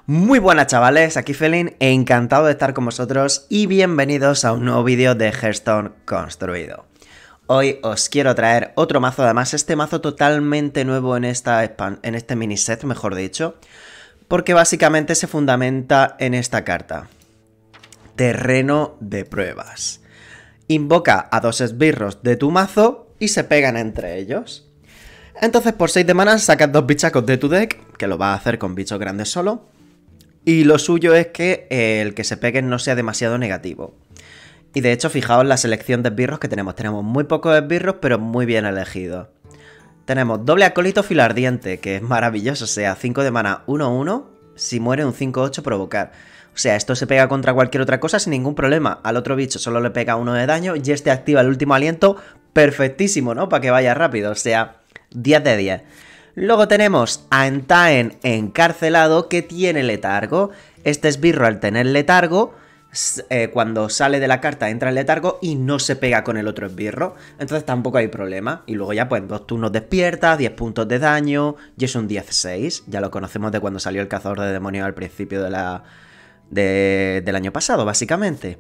Muy buenas chavales, aquí Felin, encantado de estar con vosotros y bienvenidos a un nuevo vídeo de Hearthstone construido. Hoy os quiero traer otro mazo, además este mazo totalmente nuevo en este mini set, mejor dicho, porque básicamente se fundamenta en esta carta. Terreno de pruebas. Invoca a dos esbirros de tu mazo y se pegan entre ellos. Entonces por 6 de mana sacas dos bichacos de tu deck, que lo vas a hacer con bichos grandes solo. Y lo suyo es que el que se peguen no sea demasiado negativo. Y de hecho, fijaos la selección de esbirros que tenemos. Tenemos muy pocos esbirros, pero muy bien elegidos. Tenemos doble acólito filardiente, que es maravilloso. O sea, 5 de mana, 1-1. Si muere un 5-8, provocar. O sea, esto se pega contra cualquier otra cosa sin ningún problema. Al otro bicho solo le pega 1 de daño y este activa el último aliento. Perfectísimo, ¿no? Para que vaya rápido. O sea, 10 de 10. Luego tenemos a Entaen encarcelado, que tiene letargo. Este esbirro, al tener letargo, cuando sale de la carta entra en letargo y no se pega con el otro esbirro. Entonces tampoco hay problema. Y luego ya pues 2 turnos despierta, 10 puntos de daño y es un 10-6. Ya lo conocemos de cuando salió el cazador de demonios al principio del año pasado, básicamente.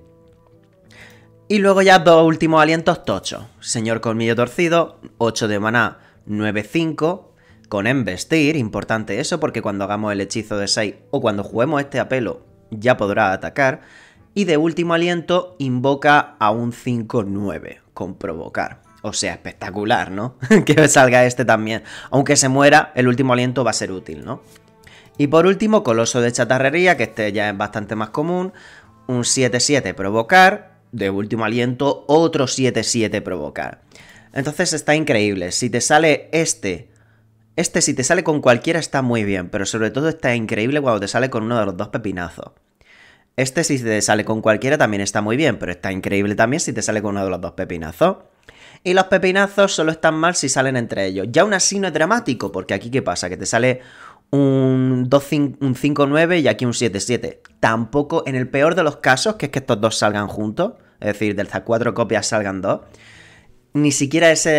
Y luego ya dos últimos alientos tochos. Señor Colmillo Torcido, 8 de maná, 9-5. Con embestir, importante eso, porque cuando hagamos el hechizo de 6 o cuando juguemos este a pelo, ya podrá atacar. Y de último aliento, invoca a un 5-9 con provocar. O sea, espectacular, ¿no? Que salga este también. Aunque se muera, el último aliento va a ser útil, ¿no? Y por último, Coloso de Chatarrería, que este ya es bastante más común. Un 7-7 provocar. De último aliento, otro 7-7 provocar. Entonces está increíble. Si te sale si te sale con cualquiera está muy bien, pero sobre todo está increíble cuando te sale con uno de los dos pepinazos. Este si te sale con cualquiera también está muy bien, pero está increíble también si te sale con uno de los dos pepinazos. Y los pepinazos solo están mal si salen entre ellos. Ya aún así no es dramático, porque aquí ¿qué pasa? Que te sale un 5-9 y aquí un 7-7. Tampoco, en el peor de los casos, que es que estos dos salgan juntos, es decir, de las 4 copias salgan 2, ni siquiera eso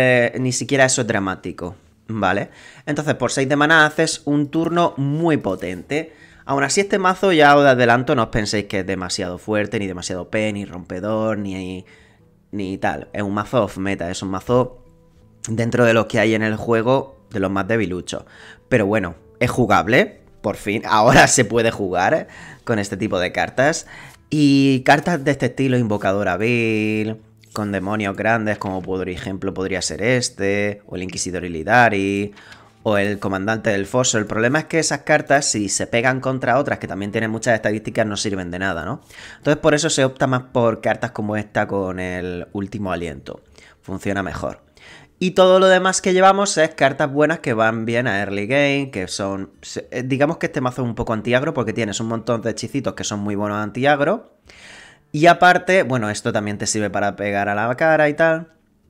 es dramático. ¿Vale? Entonces por 6 de maná haces un turno muy potente. Aún así este mazo, ya os adelanto, no os penséis que es demasiado fuerte, ni demasiado OP, ni rompedor, ni tal. Es un mazo off meta, es un mazo dentro de los que hay en el juego, de los más debiluchos. Pero bueno, es jugable, por fin. Ahora se puede jugar con este tipo de cartas. Y cartas de este estilo, Invocadora Vil, con demonios grandes, como por ejemplo podría ser este, o el Inquisidor Illidari, o el Comandante del Foso. El problema es que esas cartas, si se pegan contra otras que también tienen muchas estadísticas, no sirven de nada, ¿no? Entonces por eso se opta más por cartas como esta con el último aliento. Funciona mejor. Y todo lo demás que llevamos es cartas buenas que van bien a early game, que son... Digamos que este mazo es un poco anti-agro porque tienes un montón de hechicitos que son muy buenos anti-agro. Y aparte, bueno, esto también te sirve para pegar a la cara y tal.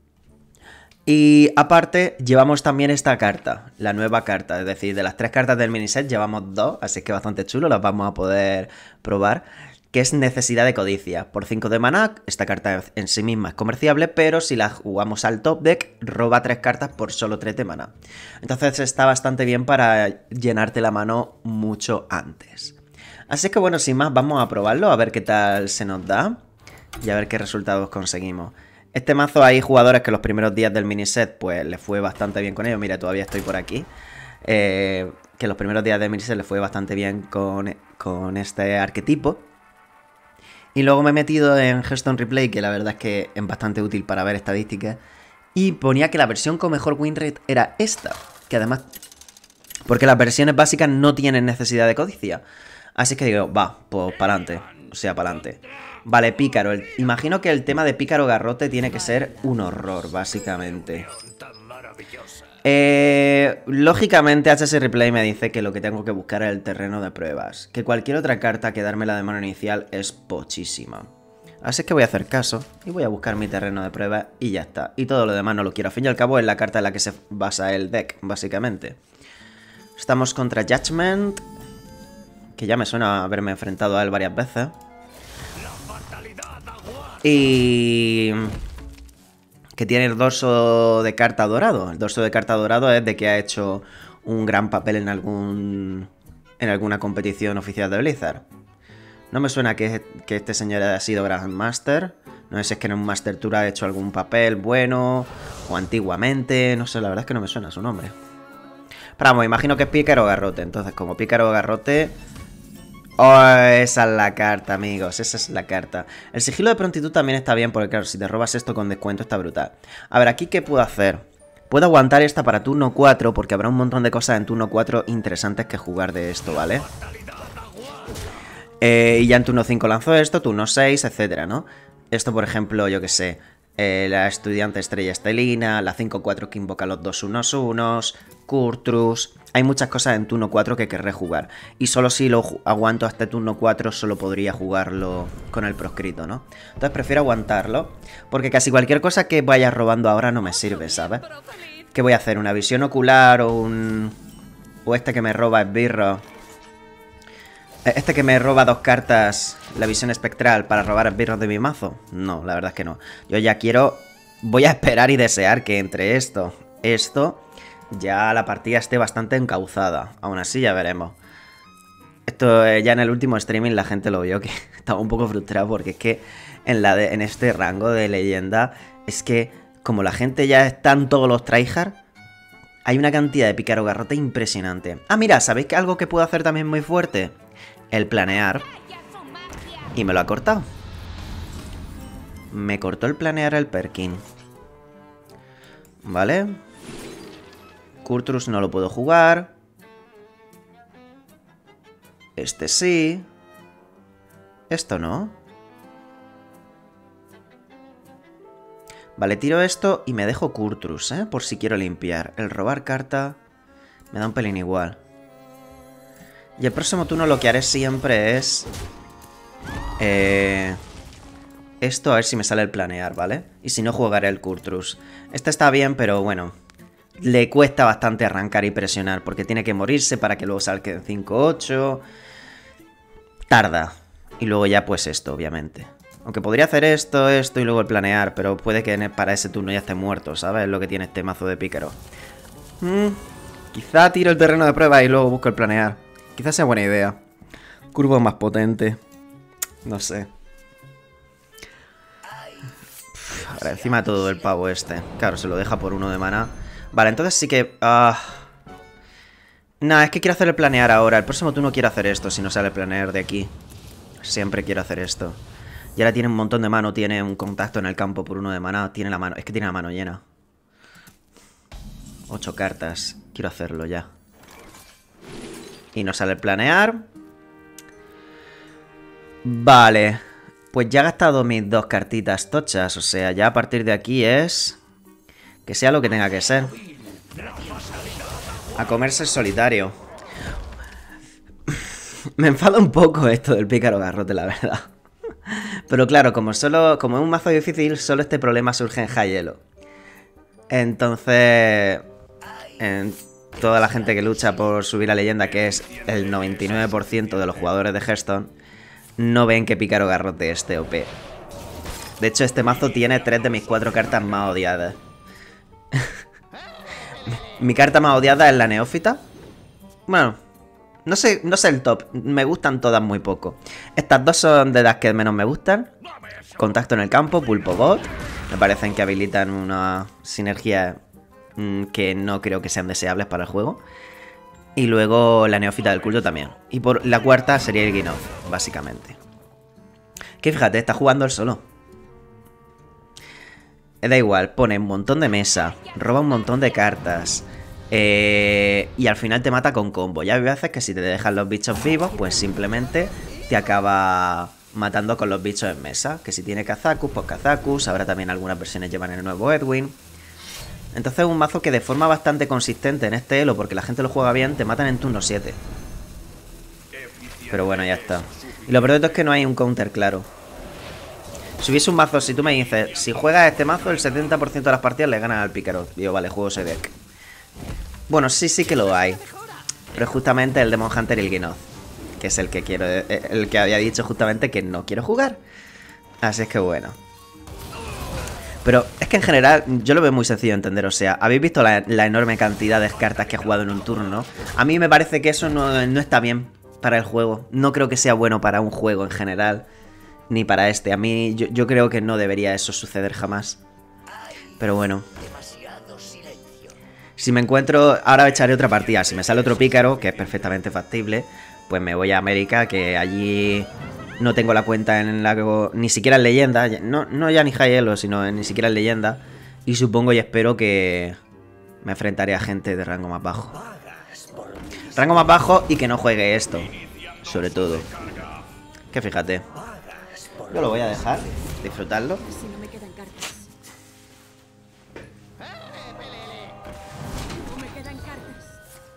Y aparte, llevamos también esta carta, la nueva carta. Es decir, de las 3 cartas del miniset llevamos 2, así que bastante chulo, las vamos a poder probar. Que es Necesidad de Codicia. Por 5 de maná, esta carta en sí misma es comerciable, pero si la jugamos al top deck, roba 3 cartas por solo 3 de maná. Entonces está bastante bien para llenarte la mano mucho antes. Así que bueno, sin más, vamos a probarlo, a ver qué tal se nos da y a ver qué resultados conseguimos. Este mazo hay jugadores que los primeros días del miniset pues les fue bastante bien con ello. Mira, todavía estoy por aquí. Que los primeros días del miniset les fue bastante bien con este arquetipo. Y luego me he metido en Hearthstone Replay, que la verdad es que es bastante útil para ver estadísticas. Y ponía que la versión con mejor win rate era esta, que además... Porque las versiones básicas no tienen necesidad de codicia. Así que digo, va, pues para adelante. O sea, para adelante. Vale, Pícaro. Imagino que el tema de Pícaro Garrote tiene que ser un horror, básicamente. Lógicamente, HC Replay me dice que lo que tengo que buscar es el terreno de pruebas. Que cualquier otra carta que darme la de mano inicial es pochísima. Así que voy a hacer caso y voy a buscar mi terreno de pruebas y ya está. Y todo lo demás no lo quiero. Al fin y al cabo es la carta en la que se basa el deck, básicamente. Estamos contra Judgment, que ya me suena haberme enfrentado a él varias veces. Y... que tiene el dorso de carta dorado. El dorso de carta dorado es de que ha hecho un gran papel en algún en alguna competición oficial de Blizzard. No me suena que este señor haya sido Grandmaster. No sé si es que en un Master Tour ha hecho algún papel bueno o antiguamente. No sé, la verdad es que no me suena su nombre. Pero vamos, imagino que es Pícaro Garrote. Entonces, como Pícaro Garrote... Oh, esa es la carta, amigos. Esa es la carta. El sigilo de prontitud también está bien, porque claro, si te robas esto con descuento está brutal. A ver, aquí ¿qué puedo hacer? Puedo aguantar esta para turno 4, porque habrá un montón de cosas en turno 4 interesantes que jugar de esto, ¿vale? Y ya en turno 5 lanzo esto, turno 6, etcétera, ¿no? Esto, por ejemplo, yo que sé, la estudiante estrella estelina, la 5-4 que invoca los 2-1-1, Kurtrus... Hay muchas cosas en turno 4 que querré jugar. Y solo si lo aguanto hasta turno 4, solo podría jugarlo con el proscrito, ¿no? Entonces prefiero aguantarlo, porque casi cualquier cosa que vaya robando ahora no me sirve, ¿sabes? ¿Qué voy a hacer? ¿Una visión ocular o un... o este que me roba esbirro? ¿Este que me roba 2 cartas, la visión espectral, para robar esbirros de mi mazo? No, la verdad es que no. Yo ya quiero... Voy a esperar y desear que entre esto, ya la partida esté bastante encauzada. Aún así ya veremos. Esto ya en el último streaming la gente lo vio, que estaba un poco frustrado porque es que en este rango de leyenda es que como la gente ya están todos los tryhard, hay una cantidad de Pícaro Garrote impresionante. Ah, mira, ¿sabéis que algo que puedo hacer también muy fuerte? El planear. Y me lo ha cortado. Me cortó el planear el Perkin. Vale. Kurtrus no lo puedo jugar. Este sí. Esto no. Vale, tiro esto y me dejo Kurtrus, ¿eh? Por si quiero limpiar. El robar carta me da un pelín igual. Y el próximo turno lo que haré siempre es... esto, a ver si me sale el planear, ¿vale? Y si no, jugaré el Kurtrus. Este está bien, pero bueno... Le cuesta bastante arrancar y presionar, porque tiene que morirse para que luego salga en 5-8. Tarda. Y luego ya pues esto, obviamente. Aunque podría hacer esto y luego el planear, pero puede que para ese turno ya esté muerto, ¿sabes? Es lo que tiene este mazo de pícaro. Quizá tiro el terreno de prueba y luego busco el planear. Quizás sea buena idea. Curvo más potente. No sé. Ahora, encima de todo el pavo este. Claro, se lo deja por 1 de mana. Vale, entonces sí que... Nah, es que quiero hacer el planear ahora. El próximo turno quiero hacer esto, si no sale el planear de aquí. Siempre quiero hacer esto. Y ahora tiene un montón de mano. Tiene un contacto en el campo por 1 de mana. Tiene la mano... Es que tiene la mano llena. 8 cartas. Quiero hacerlo ya. Y no sale el planear. Vale. Pues ya he gastado mis 2 cartitas tochas. O sea, ya a partir de aquí es... Que sea lo que tenga que ser. A comerse el solitario. Me enfada un poco esto del Pícaro Garrote, la verdad. Pero claro, como es un mazo difícil, solo este problema surge en High Elo. Entonces... toda la gente que lucha por subir a leyenda, que es el 99% de los jugadores de Hearthstone, no ven que Pícaro Garrote esté OP. De hecho, este mazo tiene 3 de mis 4 cartas más odiadas. Mi carta más odiada es la neófita. Bueno, no sé el top. Me gustan todas muy poco. Estas dos son de las que menos me gustan. Contacto en el campo, Pulpo Bot. Me parecen que habilitan una sinergia que no creo que sean deseables para el juego. Y luego la neófita del culto también. Y por la cuarta sería el Guinoz, básicamente. Que fíjate, está jugando él solo. Da igual, pone un montón de mesa, roba un montón de cartas y al final te mata con combo. Ya hay veces que si te dejan los bichos vivos, pues simplemente te acaba matando con los bichos en mesa. Que si tiene Kazakus, pues Kazakus. Ahora también algunas versiones llevan el nuevo Edwin. Entonces es un mazo que de forma bastante consistente en este elo, porque la gente lo juega bien, te matan en turno 7. Pero bueno, ya está. Y lo peor de todo es que no hay un counter claro. Si hubiese un mazo, si tú me dices, si juegas este mazo, el 70% de las partidas le ganan al pícaro. Digo, vale, juego ese deck. Bueno, sí que lo hay. Pero es justamente el Demon Hunter y el Guinoz, que es el que quiero, el que había dicho justamente que no quiero jugar. Así es que bueno. Pero es que en general yo lo veo muy sencillo de entender. O sea, habéis visto la enorme cantidad de cartas que he jugado en un turno, ¿no? A mí me parece que eso no está bien para el juego. No creo que sea bueno para un juego en general. Ni para este. A mí yo creo que no debería eso suceder jamás. Pero bueno. Si me encuentro... Ahora echaré otra partida. Si me sale otro pícaro, que es perfectamente factible, pues me voy a América, que allí no tengo la cuenta en la... Ni siquiera en leyenda. No ya ni High Elo, sino ni siquiera en leyenda. Y supongo y espero que me enfrentaré a gente de rango más bajo. Rango más bajo y que no juegue esto. Sobre todo. Que fíjate. Yo lo voy a dejar, disfrutarlo. Si no me quedan cartas. No me quedan cartas.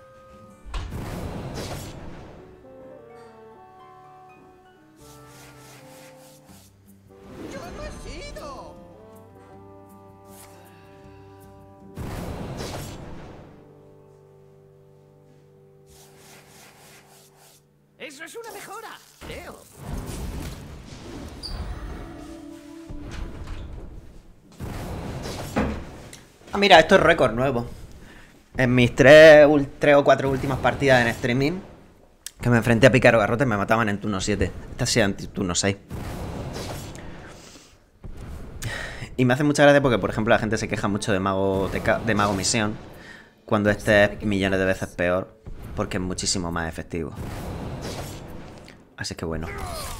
¡Yo no he sido! ¡Eso es una mejora! ¡Creo! Ah, mira, esto es récord nuevo. En mis 3 o 4 últimas partidas en streaming, que me enfrenté a Pícaro Garrote, me mataban en turno 7. Esta sí en turno 6. Y me hace mucha gracia porque, por ejemplo, la gente se queja mucho de Mago Misión, cuando este es millones de veces peor, porque es muchísimo más efectivo. Así que bueno.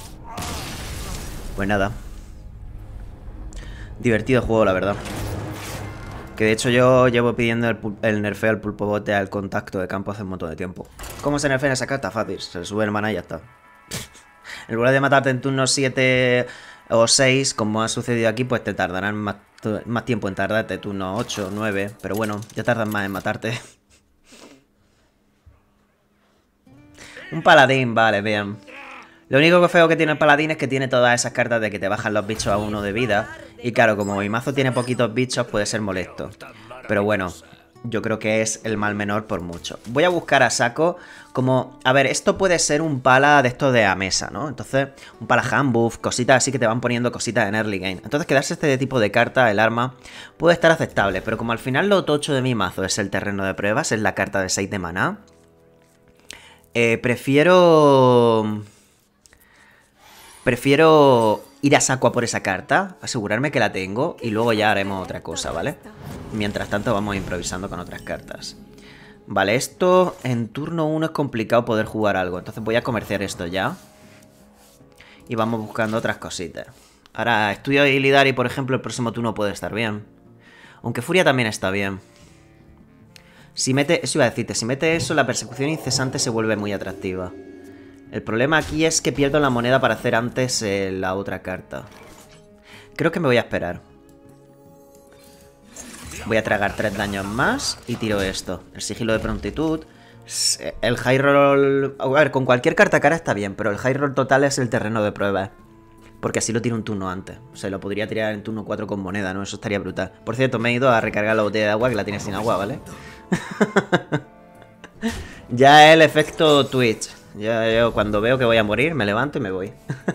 Pues nada. Divertido juego, la verdad. Que de hecho yo llevo pidiendo el nerfeo al pulpo bote al contacto de campo hace un montón de tiempo. ¿Cómo se nerfea esa carta? Fácil, se le sube el mana y ya está. En lugar de matarte en turno 7 o 6, como ha sucedido aquí, pues te tardarán más tiempo en tardarte, turno 8 o 9. Pero bueno, ya tardan más en matarte. Un paladín, vale, bien. Lo único que feo que tiene el paladín es que tiene todas esas cartas de que te bajan los bichos a 1 de vida. Y claro, como mi mazo tiene poquitos bichos, puede ser molesto. Pero bueno, yo creo que es el mal menor por mucho. Voy a buscar a saco como... A ver, esto puede ser un pala de estos de a mesa, ¿no? Entonces, un pala handbuff, cositas así que te van poniendo cositas en early game. Entonces, quedarse este tipo de carta, el arma, puede estar aceptable. Pero como al final lo tocho de mi mazo es el terreno de pruebas, es la carta de 6 de maná, Prefiero ir a saco a por esa carta, asegurarme que la tengo y luego ya haremos otra cosa, ¿vale? Mientras tanto vamos improvisando con otras cartas. Vale, esto en turno 1 es complicado poder jugar algo, entonces voy a comerciar esto ya. Y vamos buscando otras cositas. Ahora, Estudio de Illidari, por ejemplo, el próximo turno puede estar bien. Aunque Furia también está bien. Si mete, eso iba a decirte, si mete eso, la persecución incesante se vuelve muy atractiva. El problema aquí es que pierdo la moneda para hacer antes la otra carta. Creo que me voy a esperar. Voy a tragar 3 daños más y tiro esto. El sigilo de prontitud. El high roll... A ver, con cualquier carta cara está bien, pero el high roll total es el terreno de prueba. Porque así lo tiro un turno antes. O sea, lo podría tirar en turno 4 con moneda, ¿no? Eso estaría brutal. Por cierto, me he ido a recargar la botella de agua, que la tiene sin agua, ¿vale? Ya el efecto Twitch. Ya yo cuando veo que voy a morir, me levanto y me voy.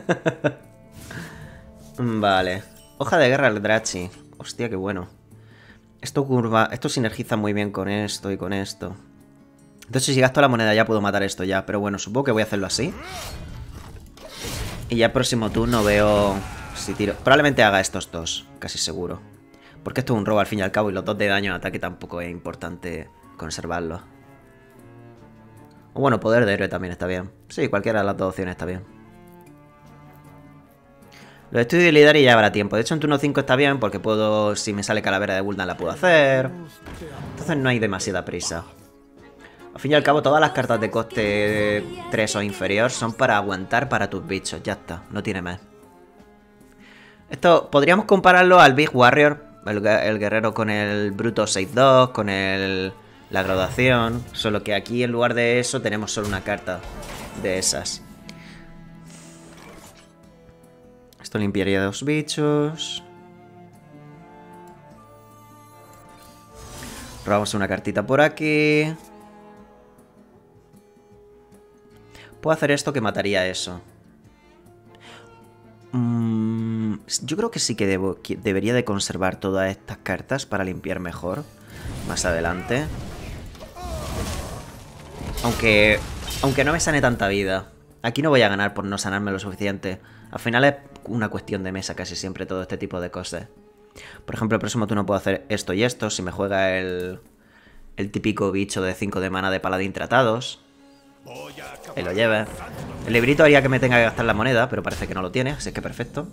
Vale. Hoja de guerra al Drachi. Hostia, qué bueno. Esto curva. Esto sinergiza muy bien con esto y con esto. Entonces si gasto la moneda ya puedo matar esto ya. Pero bueno, supongo que voy a hacerlo así. Y ya el próximo turno veo si tiro. Probablemente haga estos dos, casi seguro. Porque esto es un robo al fin y al cabo y los 2 de daño en ataque tampoco es importante conservarlos. O bueno, poder de héroe también está bien. Sí, cualquiera de las dos opciones está bien. Los estudios de Illidari ya habrá tiempo. De hecho, en turno 5 está bien porque puedo... Si me sale calavera de Gul'dan la puedo hacer. Entonces no hay demasiada prisa. Al fin y al cabo, todas las cartas de coste 3 o inferior son para aguantar para tus bichos. Ya está, no tiene más. Esto podríamos compararlo al Big Warrior, el guerrero con el Bruto 6-2, con la graduación. Solo que aquí en lugar de eso tenemos solo una carta de esas. Esto limpiaría 2 bichos. Robamos una cartita por aquí. Puedo hacer esto que mataría eso. Yo creo que sí que debería de conservar todas estas cartas para limpiar mejor más adelante. Aunque no me sane tanta vida. Aquí no voy a ganar por no sanarme lo suficiente. Al final es una cuestión de mesa casi siempre todo este tipo de cosas. Por ejemplo, el próximo turno puedo hacer esto y esto si me juega el típico bicho de 5 de mana de paladín tratados. Y lo lleve. El librito haría que me tenga que gastar la moneda, pero parece que no lo tiene, así que perfecto.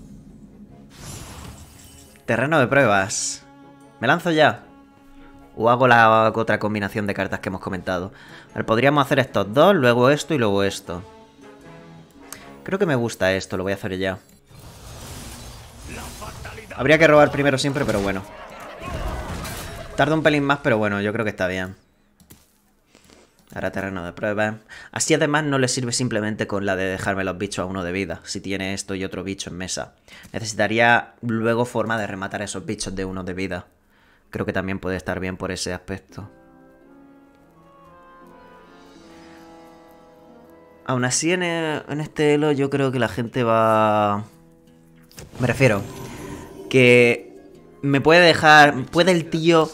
Terreno de pruebas. ¿Me lanzo ya? ¿O hago la otra combinación de cartas que hemos comentado? A ver, podríamos hacer estos dos, luego esto y luego esto. Creo que me gusta esto, lo voy a hacer ya. Habría que robar primero siempre, pero bueno. Tarda un pelín más, pero bueno, yo creo que está bien. Ahora terreno de prueba. Así además no le sirve simplemente con la de dejarme los bichos a 1 de vida. Si tiene esto y otro bicho en mesa. Necesitaría luego forma de rematar esos bichos de 1 de vida. Creo que también puede estar bien por ese aspecto. Aún así en este elo yo creo que la gente va... Me refiero... Que me puede dejar... Puede el tío...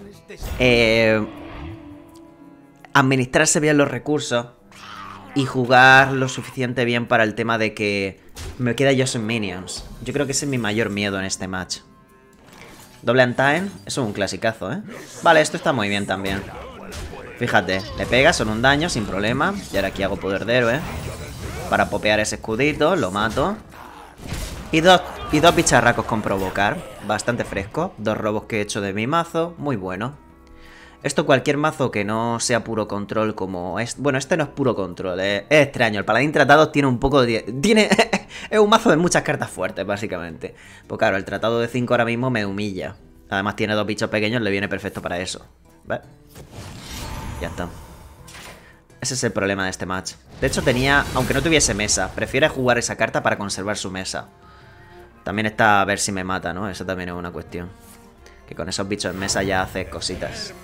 administrarse bien los recursos y jugar lo suficiente bien para el tema de que me queda yo sin minions. Yo creo que ese es mi mayor miedo en este match. Doble Untyne, eso es un clasicazo, ¿eh? Vale, esto está muy bien también. Fíjate, le pega, son un daño sin problema. Y ahora aquí hago poder de héroe para popear ese escudito, lo mato. Y dos bicharracos con provocar, bastante fresco. 2 robos que he hecho de mi mazo, muy bueno. Esto cualquier mazo que no sea puro control como... Bueno, este no es puro control, es extraño. El paladín tratado tiene un poco de... Es un mazo de muchas cartas fuertes, básicamente. Pues claro, el tratado de 5 ahora mismo me humilla. Además tiene 2 bichos pequeños, le viene perfecto para eso. ¿Ves? Ya está. Ese es el problema de este match. De hecho tenía... Aunque no tuviese mesa, prefiere jugar esa carta para conservar su mesa. También está a ver si me mata, ¿no? Eso también es una cuestión. Que con esos bichos en mesa ya hace cositas.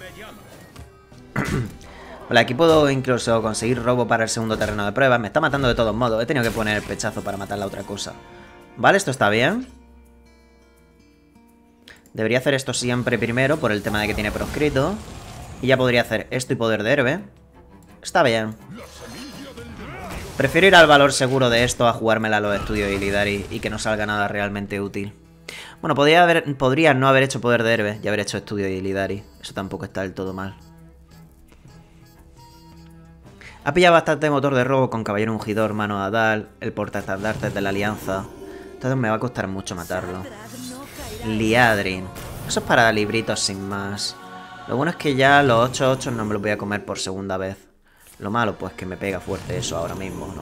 Vale, aquí puedo incluso conseguir robo para el segundo terreno de prueba. Me está matando de todos modos. He tenido que poner el pechazo para matar la otra cosa. Vale, esto está bien. Debería hacer esto siempre primero por el tema de que tiene proscrito. Y ya podría hacer esto y poder de héroe. Está bien. Prefiero ir al valor seguro de esto a jugármela a los estudios de Illidari y que no salga nada realmente útil. Bueno, podría no haber hecho poder de héroe y haber hecho estudio de Illidari. Eso tampoco está del todo mal. Ha pillado bastante motor de robo con Caballero Ungidor, Mano de Adal, el portaestandartes de la Alianza. Entonces me va a costar mucho matarlo. Liadrin. Eso es para libritos sin más. Lo bueno es que ya los 8-8 no me los voy a comer por segunda vez. Lo malo pues que me pega fuerte eso ahora mismo, ¿no?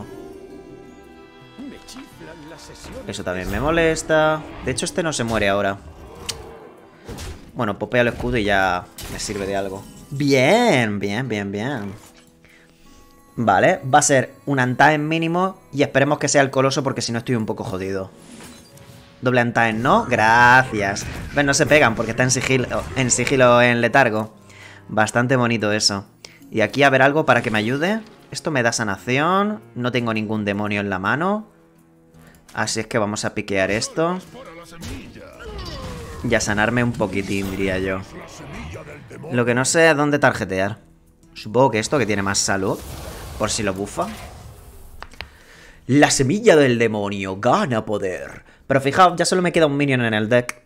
Eso también me molesta. De hecho este no se muere ahora. Bueno, popea el escudo y ya me sirve de algo. Bien, bien, bien, bien. Vale, va a ser un Untyne mínimo y esperemos que sea el coloso porque si no estoy un poco jodido. Doble Untyne, ¿no? Gracias. Ven, no se pegan porque está en sigilo en letargo. Bastante bonito eso. Y aquí a ver algo para que me ayude. Esto me da sanación. No tengo ningún demonio en la mano. Así es que vamos a piquear esto. Y a sanarme un poquitín, diría yo. Lo que no sé es dónde tarjetear. Supongo que esto que tiene más salud. Por si lo bufa. La semilla del demonio gana poder. Pero fijaos, ya solo me queda un minion en el deck.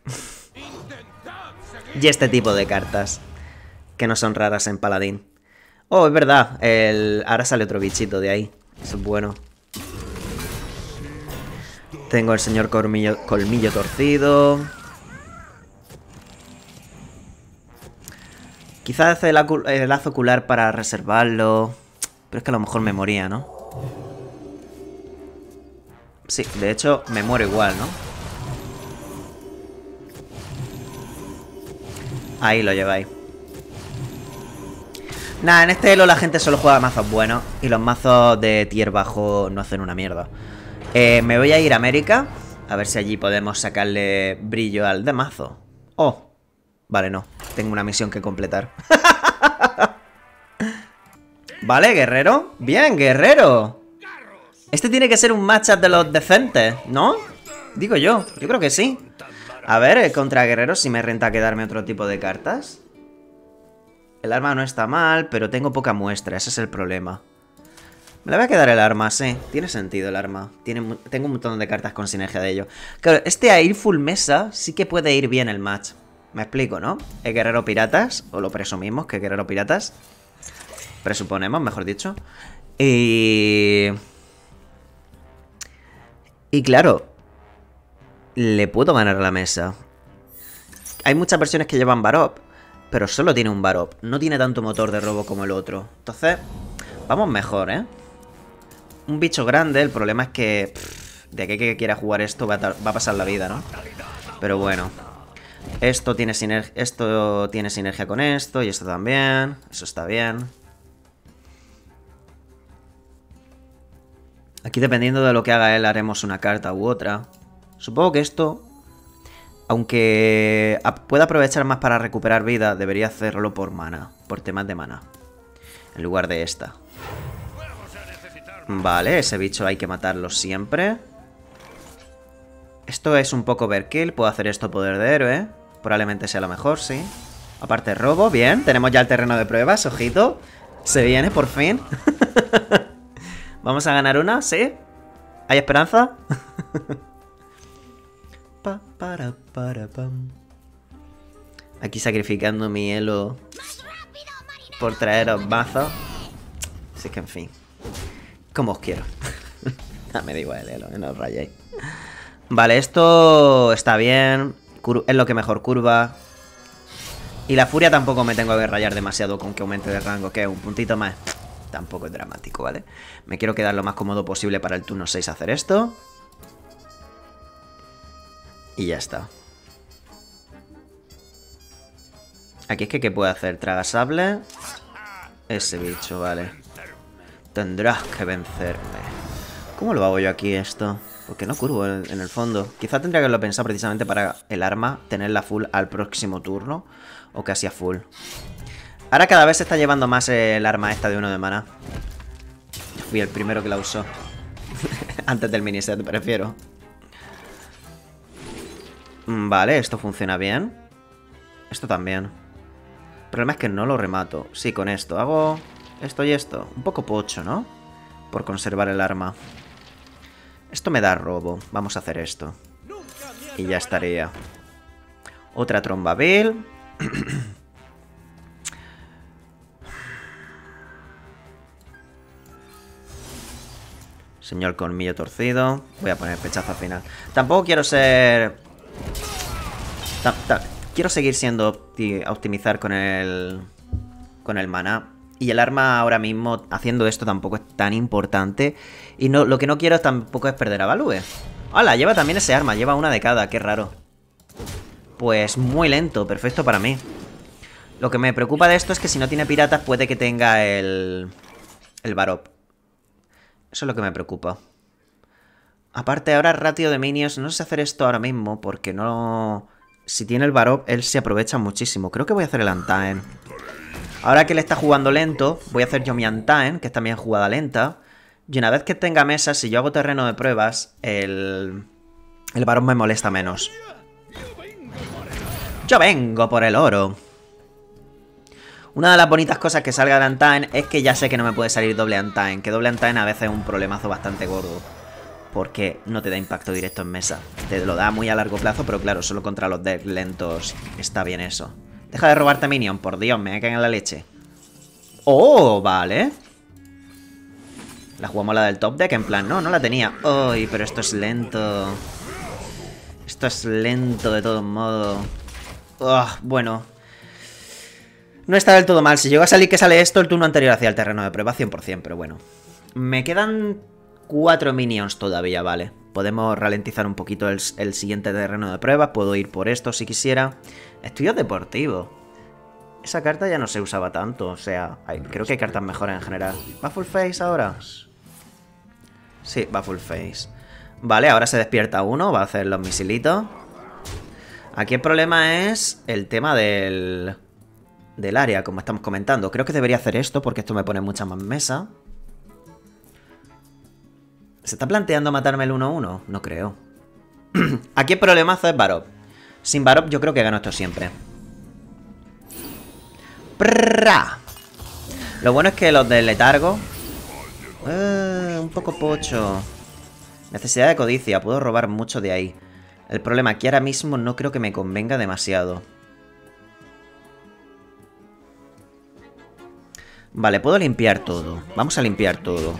Y este tipo de cartas. Que no son raras en paladín. Oh, es verdad. Ahora sale otro bichito de ahí. Eso es bueno. Tengo el señor colmillo torcido. Quizás hace el lazo ocular para reservarlo. Pero es que a lo mejor me moría, ¿no? Sí, de hecho me muero igual, ¿no? Ahí lo lleváis. Nada, en este elo la gente solo juega mazos buenos. Y los mazos de tier bajo no hacen una mierda. Me voy a ir a América. A ver si allí podemos sacarle brillo al de mazo. Oh, vale, no. Tengo una misión que completar. Vale, guerrero. Bien, guerrero. Este tiene que ser un matchup de los decentes, ¿no? Digo yo creo que sí. A ver, contra guerreros si me renta quedarme otro tipo de cartas. El arma no está mal, pero tengo poca muestra, ese es el problema. Me la voy a quedar el arma, sí. Tiene sentido el arma. Tengo un montón de cartas con sinergia de ello. Claro, a ir full mesa sí que puede ir bien el match. Me explico, ¿no? El guerrero piratas, o lo presumimos que guerrero piratas. Presuponemos, mejor dicho. Y claro, le puedo ganar la mesa. Hay muchas versiones que llevan Varop, pero solo tiene un Varop. No tiene tanto motor de robo como el otro. Entonces, vamos mejor, ¿eh? Un bicho grande, el problema es que de aquí que quiera jugar esto va a pasar la vida, ¿no? Pero bueno. Esto tiene sinergia con esto y esto también. Eso está bien. Aquí dependiendo de lo que haga él haremos una carta u otra. Supongo que esto, aunque pueda aprovechar más para recuperar vida, debería hacerlo por mana, por temas de mana, en lugar de esta. Vale, ese bicho hay que matarlo siempre. Esto es un poco overkill, puedo hacer esto poder de héroe. Probablemente sea lo mejor, sí. Aparte robo, bien, tenemos ya el terreno de pruebas, ojito. Se viene, por fin. ¿Vamos a ganar una? ¿Sí? ¿Hay esperanza? Aquí sacrificando mi elo por traeros mazos. Así que en fin, como os quiero. Me da igual el elo, no os rayéis. Vale, esto está bien. Es lo que mejor curva. Y la furia tampoco me tengo que rayar demasiado con que aumente de rango. Que un puntito más. Tampoco es dramático, ¿vale? Me quiero quedar lo más cómodo posible para el turno 6 hacer esto. Y ya está. Aquí es que ¿qué puede hacer? Traga sable. Ese bicho, vale. Tendrás que vencerme. ¿Cómo lo hago yo aquí esto? Porque no curvo en el fondo. Quizá tendría que haberlo pensado precisamente para el arma tenerla full al próximo turno. O casi a full. Ahora cada vez se está llevando más el arma esta de 1 de mana. Yo fui el primero que la usó. Antes del miniset, prefiero. Vale, esto funciona bien. Esto también. El problema es que no lo remato. Sí, con esto. Hago esto y esto. Un poco pocho, ¿no? Por conservar el arma. Esto me da robo. Vamos a hacer esto. Y ya estaría. Otra tromba vil. Señor colmillo torcido. Voy a poner pechazo al final. Tampoco quiero ser... Quiero seguir siendo optimizar con el maná. Y el arma ahora mismo, haciendo esto, tampoco es tan importante. Y no, lo que no quiero tampoco es perder a Value. ¡Hala! Lleva también ese arma. Lleva una de cada. ¡Qué raro! Pues muy lento. Perfecto para mí. Lo que me preocupa de esto es que si no tiene piratas puede que tenga el Varop. Eso es lo que me preocupa. Aparte, ahora ratio de minions. No sé hacer esto ahora mismo porque no... Si tiene el Varop, él se aprovecha muchísimo. Creo que voy a hacer el Untaen. Ahora que él está jugando lento, voy a hacer yo mi Untaen, que es también jugada lenta. Y una vez que tenga mesa, si yo hago terreno de pruebas, el Varop me molesta menos. Yo vengo por el oro. Una de las bonitas cosas que salga de Untaen es que ya sé que no me puede salir doble Untaen. Que doble Untaen a veces es un problemazo bastante gordo. Porque no te da impacto directo en mesa. Te lo da muy a largo plazo, pero claro, solo contra los decks lentos está bien eso. Deja de robarte minion, por Dios, me caen en la leche. ¡Oh! Vale. La jugamos la del top deck, en plan, no la tenía. ¡Uy! Pero esto es lento. Esto es lento de todos modos. Bueno. No está del todo mal. Si llega a salir que sale esto, el turno anterior hacia el terreno de prueba 100%, pero bueno. Me quedan 4 minions todavía, vale. Podemos ralentizar un poquito el siguiente terreno de prueba. Puedo ir por esto si quisiera. Estudio deportivo. Esa carta ya no se usaba tanto. O sea, creo que hay cartas mejores en general. ¿Va full face ahora? Sí, va full face. Vale, ahora se despierta uno. Va a hacer los misilitos. Aquí el problema es el tema del área, como estamos comentando. Creo que debería hacer esto porque esto me pone mucha más mesa. ¿Se está planteando matarme el 1-1? No creo. Aquí el problemazo es Varop. Sin Varop yo creo que gano esto siempre. ¡Prrra! Lo bueno es que los del letargo... un poco pocho. Necesidad de codicia. Puedo robar mucho de ahí. El problema aquí ahora mismo no creo que me convenga demasiado. Vale, puedo limpiar todo. Vamos a limpiar todo.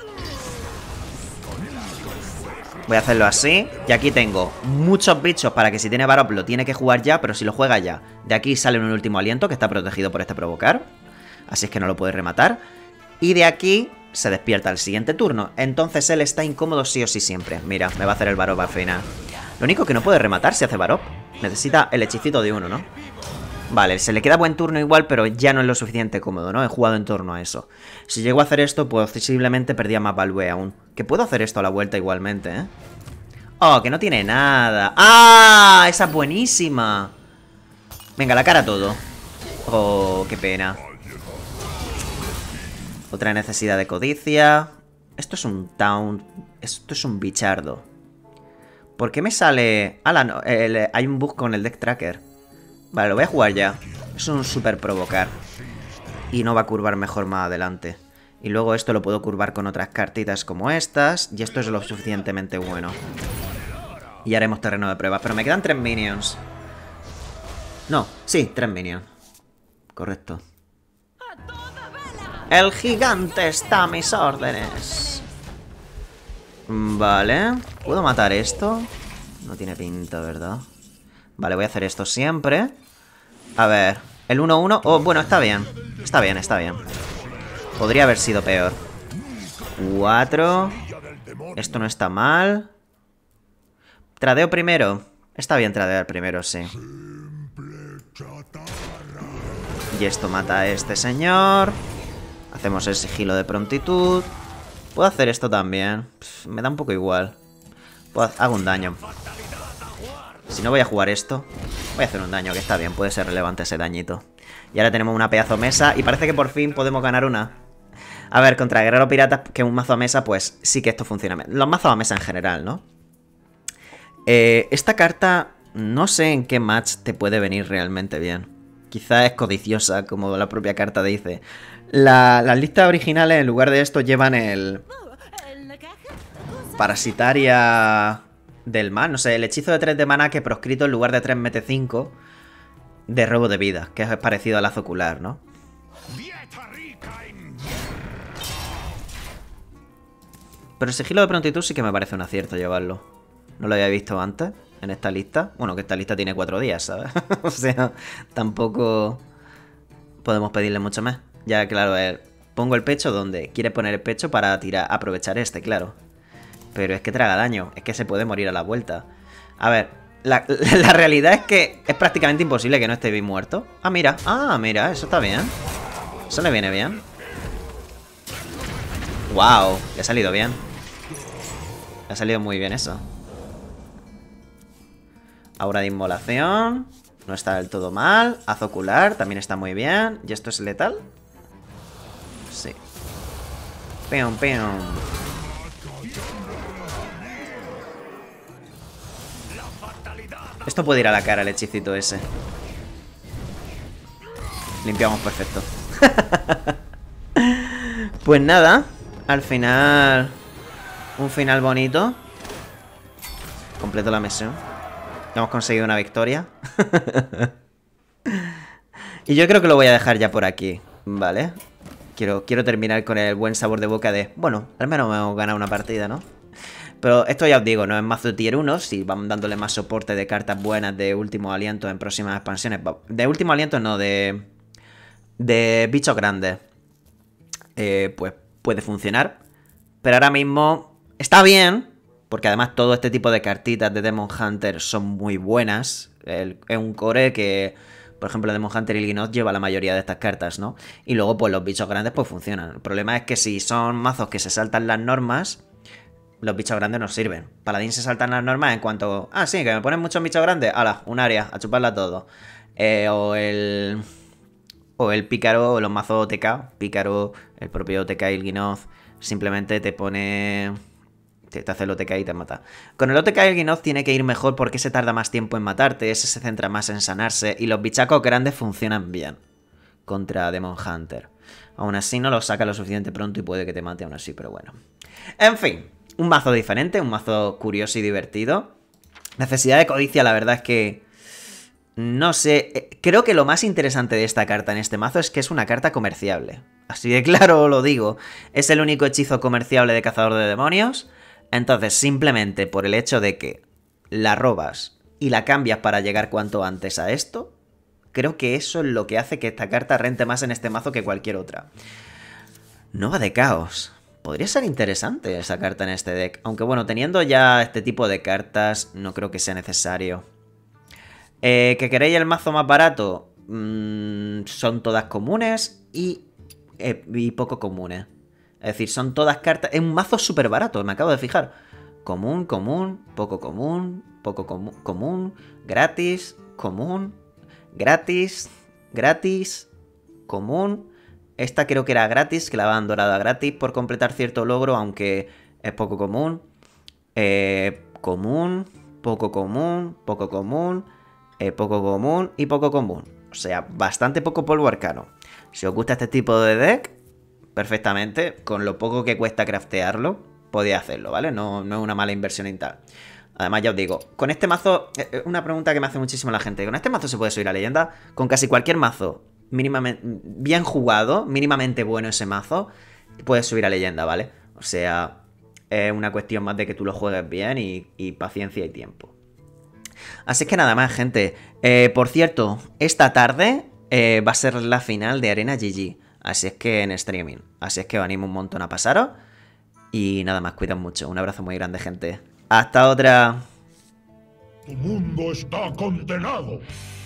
Voy a hacerlo así. Y aquí tengo muchos bichos para que si tiene Varop lo tiene que jugar ya, pero si lo juega ya. De aquí sale un último aliento que está protegido por este provocar. Así es que no lo puede rematar. Y de aquí se despierta el siguiente turno. Entonces él está incómodo sí o sí siempre. Mira, me va a hacer el Varop al final. Lo único que no puede rematar si hace Varop. Necesita el hechicito de uno, ¿no? Vale, se le queda buen turno igual, pero ya no es lo suficiente cómodo, ¿no? He jugado en torno a eso. Si llego a hacer esto, pues posiblemente perdía más value aún. Que puedo hacer esto a la vuelta igualmente, ¿eh? Oh, que no tiene nada. ¡Ah! Esa es buenísima. Venga, la cara todo. Oh, qué pena. Otra necesidad de codicia. Esto es un taunt. Esto es un bichardo. ¿Por qué me sale...? Ah, no, hay un bug con el deck tracker. Vale, lo voy a jugar ya. Es un super provocar. Y no va a curvar mejor más adelante. Y luego esto lo puedo curvar con otras cartitas como estas. Y esto es lo suficientemente bueno. Y haremos terreno de prueba. Pero me quedan 3 minions. No, sí, 3 minions. Correcto. El gigante está a mis órdenes. Vale. ¿Puedo matar esto? No tiene pinta, ¿verdad? Vale, voy a hacer esto siempre. A ver, el 1-1. Oh, bueno, está bien. Está bien, está bien. Podría haber sido peor. 4. Esto no está mal. Tradeo primero. Está bien tradear primero, sí. Y esto mata a este señor. Hacemos el sigilo de prontitud. Puedo hacer esto también. Me da un poco igual. Hago un daño. Si no voy a jugar esto, voy a hacer un daño, que está bien, puede ser relevante ese dañito. Y ahora tenemos una pedazo mesa y parece que por fin podemos ganar una. A ver, contra Guerrero Pirata, que un mazo a mesa, pues sí que esto funciona. Los mazos a mesa en general, ¿no? Esta carta, no sé en qué match te puede venir realmente bien. Quizá es codiciosa, como la propia carta dice. Las listas originales, en lugar de esto, llevan el... Parasitaria... del mal, no sé, el hechizo de 3 de maná que proscrito en lugar de 3 mete 5 de robo de vida, que es parecido al lazo ocular, ¿no? Pero el sigilo de prontitud sí que me parece un acierto llevarlo. No lo había visto antes en esta lista. Bueno, que esta lista tiene 4 días, ¿sabes? O sea, tampoco podemos pedirle mucho más. Ya, claro, pongo el pecho donde quiere poner el pecho para aprovechar este, claro. Pero es que traga daño, es que se puede morir a la vuelta. A ver, la realidad es que es prácticamente imposible que no esté bien muerto. Ah, mira, eso está bien. Eso le viene bien. Wow, le ha salido bien. Le ha salido muy bien eso. Aura de inmolación. No está del todo mal. Haz ocular, también está muy bien. ¿Y esto es letal? Sí. Peón, peón. Esto puede ir a la cara, el hechicito ese. Limpiamos perfecto. Pues nada. Al final... un final bonito. Completo la misión. Hemos conseguido una victoria. Y yo creo que lo voy a dejar ya por aquí. Vale. Quiero terminar con el buen sabor de boca de... bueno, al menos hemos ganado una partida, ¿no? Pero esto ya os digo, no es mazo de tier 1. Si vamos dándole más soporte de cartas buenas de último aliento en próximas expansiones. De último aliento no, de bichos grandes. Pues puede funcionar. Pero ahora mismo está bien. Porque además todo este tipo de cartitas de Demon Hunter son muy buenas. Es un core que, por ejemplo, Demon Hunter y Lignoth lleva la mayoría de estas cartas, ¿no? Y luego pues los bichos grandes pues funcionan. El problema es que si son mazos que se saltan las normas... los bichos grandes nos sirven. Paladín se saltan las normas en cuanto... ah, sí, que me ponen muchos bichos grandes. ¡Hala! Un área, a chuparla todo. O el pícaro, o los mazos OTK. Pícaro, el propio OTK y el Lignoth. Simplemente te pone Te hace el OTK y te mata. Con el OTK el Gynoth tiene que ir mejor porque se tarda más tiempo en matarte, ese se centra más en sanarse y los bichacos grandes funcionan bien contra Demon Hunter. Aún así no lo saca lo suficiente pronto y puede que te mate aún así, pero bueno. En fin, un mazo diferente, un mazo curioso y divertido. Necesidad de codicia, la verdad es que... No sé, creo que lo más interesante de esta carta en este mazo es que es una carta comerciable. Así de claro lo digo. Es el único hechizo comerciable de Cazador de Demonios. Entonces, simplemente por el hecho de que la robas y la cambias para llegar cuanto antes a esto, creo que eso es lo que hace que esta carta rente más en este mazo que cualquier otra. Nova de Caos. Podría ser interesante esa carta en este deck. Aunque bueno, teniendo ya este tipo de cartas, no creo que sea necesario. ¿Que queréis el mazo más barato? Son todas comunes y poco comunes. Es decir, son todas cartas... Es un mazo súper barato, me acabo de fijar. Común, común, poco común, común, gratis, común, gratis, gratis, común. Esta creo que era gratis, que la van dorada gratis por completar cierto logro, aunque es poco común. Común, poco común, poco común, poco común y poco común. O sea, bastante poco polvo arcano. Si os gusta este tipo de deck, perfectamente, con lo poco que cuesta craftearlo, podéis hacerlo, ¿vale? No es una mala inversión y tal. Además, ya os digo, con este mazo, una pregunta que me hace muchísimo la gente, ¿con este mazo se puede subir a leyenda? Con casi cualquier mazo mínimamente bien jugado, mínimamente bueno ese mazo, puedes subir a leyenda, ¿vale? O sea, es una cuestión más de que tú lo juegues bien y paciencia y tiempo. Así que nada más, gente. Por cierto, esta tarde va a ser la final de Arena GG. Así es que en streaming. Así es que os animo un montón a pasaros. Y nada más, cuidad mucho. Un abrazo muy grande, gente. ¡Hasta otra! Tu mundo está condenado.